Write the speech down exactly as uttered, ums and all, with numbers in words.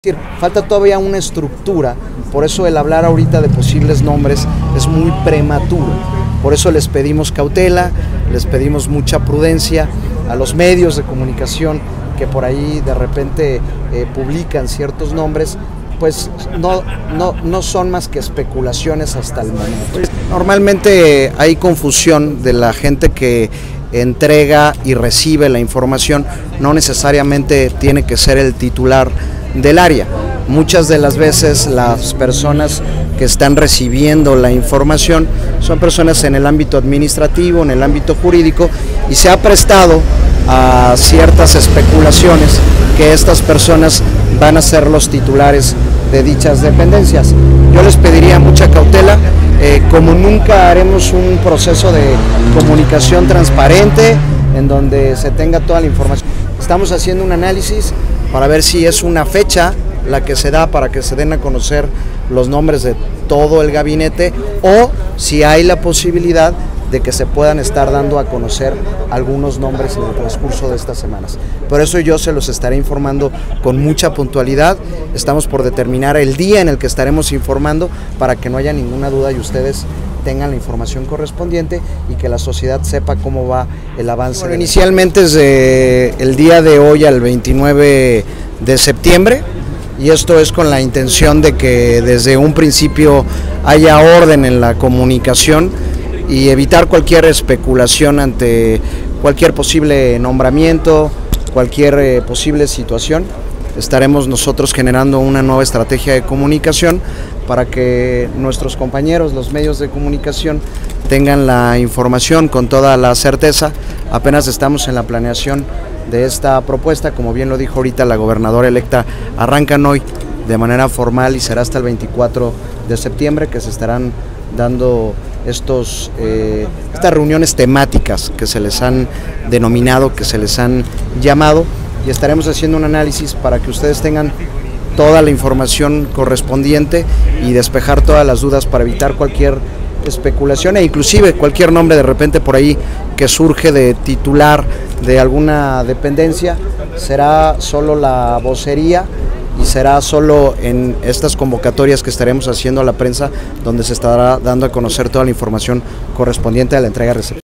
Es decir, falta todavía una estructura, por eso el hablar ahorita de posibles nombres es muy prematuro. Por eso les pedimos cautela, les pedimos mucha prudencia a los medios de comunicación que por ahí de repente eh, publican ciertos nombres, pues no, no, no son más que especulaciones hasta el momento. Normalmente hay confusión de la gente que entrega y recibe la información, no necesariamente tiene que ser el titular del área. Muchas de las veces las personas que están recibiendo la información son personas en el ámbito administrativo, en el ámbito jurídico, y se ha prestado a ciertas especulaciones que estas personas van a ser los titulares de dichas dependencias. Yo les pediría mucha cautela, eh, como nunca haremos un proceso de comunicación transparente en donde se tenga toda la información. Estamos haciendo un análisis para ver si es una fecha la que se da para que se den a conocer los nombres de todo el gabinete o si hay la posibilidad de que se puedan estar dando a conocer algunos nombres en el transcurso de estas semanas. Por eso yo se los estaré informando con mucha puntualidad. Estamos por determinar el día en el que estaremos informando para que no haya ninguna duda y ustedes tengan la información correspondiente y que la sociedad sepa cómo va el avance. Bueno, inicialmente desde el día de hoy al veintinueve de septiembre, y esto es con la intención de que desde un principio haya orden en la comunicación y evitar cualquier especulación ante cualquier posible nombramiento, cualquier eh, posible situación. Estaremos nosotros generando una nueva estrategia de comunicación para que nuestros compañeros, los medios de comunicación, tengan la información con toda la certeza. Apenas estamos en la planeación de esta propuesta, como bien lo dijo ahorita la gobernadora electa, arrancan hoy de manera formal y será hasta el veinticuatro de septiembre que se estarán dando estos, eh, estas reuniones temáticas que se les han denominado, que se les han llamado, y estaremos haciendo un análisis para que ustedes tengan toda la información correspondiente y despejar todas las dudas para evitar cualquier especulación e inclusive cualquier nombre de repente por ahí que surge de titular de alguna dependencia. Será solo la vocería y será solo en estas convocatorias que estaremos haciendo a la prensa donde se estará dando a conocer toda la información correspondiente a la entrega receptiva.